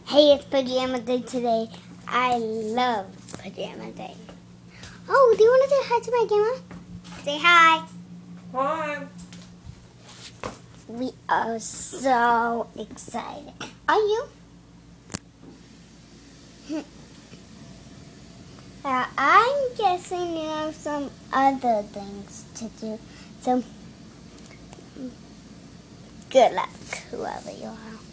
Hey, it's Pajama Day today. I love Pajama Day. Oh, do you want to say hi to my camera? Say hi. Hi. We are so excited. Are you? I'm guessing you have some other things to do. So, good luck, whoever you are.